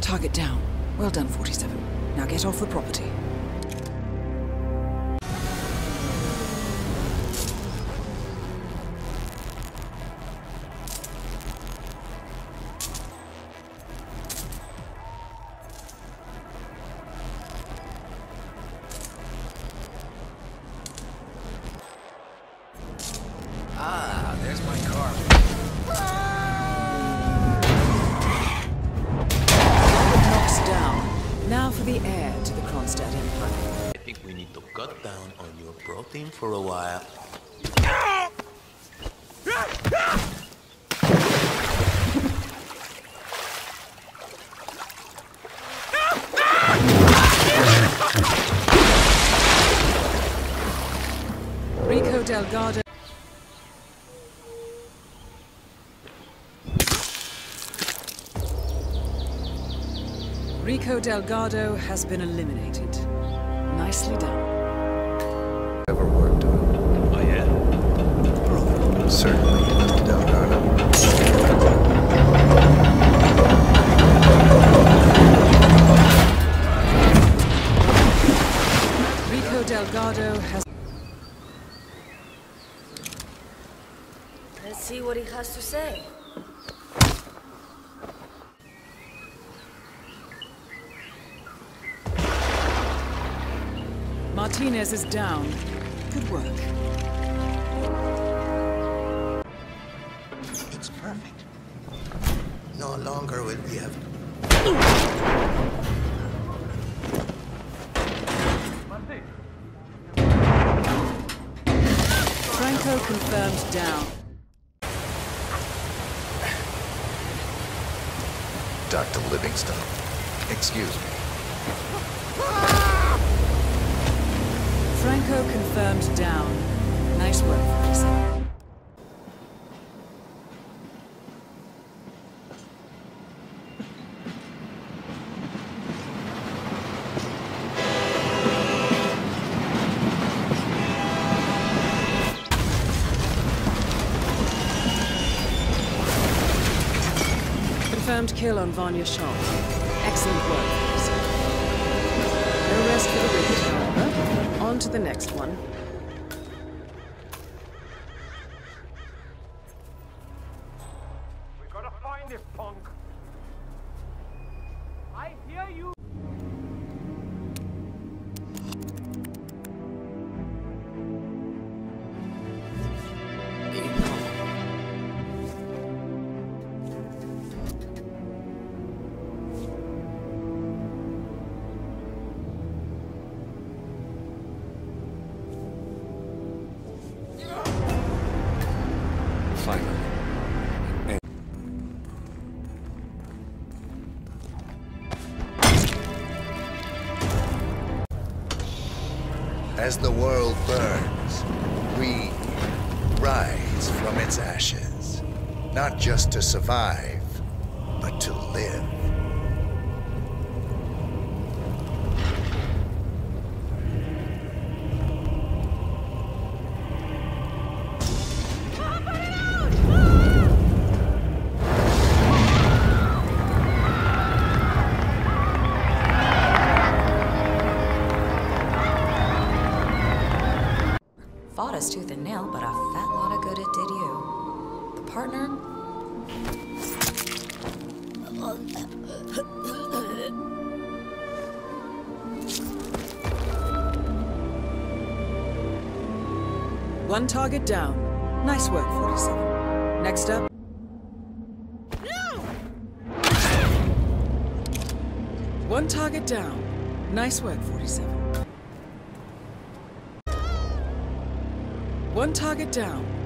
Target down. Well done, 47. Now get off the property. Ah, there's my car. Knocks down. Now for the heir to the Kronstadt Empire. I think we need to cut down on your protein for a while. Rico Delgado. Rico Delgado has been eliminated. Nicely done. Ever worked on? Oh yeah? Certainly, Mr. Delgado. Rico Delgado has... Let's see what he has to say. Martinez is down. Good work. It's perfect. No longer will we have... Franco confirmed down. Dr. Livingstone. Excuse me. Franco confirmed down. Nice work, 47. Confirmed kill on Vanya Shaw. Excellent work, 47. No rest for the wicked, however. On to the next one. We gotta find this punk. I hear you. Finally. As the world burns, we rise from its ashes. Not just to survive, but to live. Fought us tooth and nail, but a fat lot of good it did you. The partner? One target down. Nice work, 47. Next up. One target down. Nice work, 47. One target down.